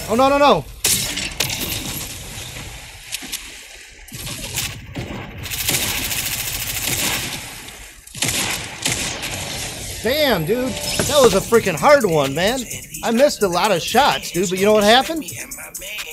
Oh, no, no, no. Damn, dude. That was a freaking hard one, man. I missed a lot of shots, dude, but you know what happened?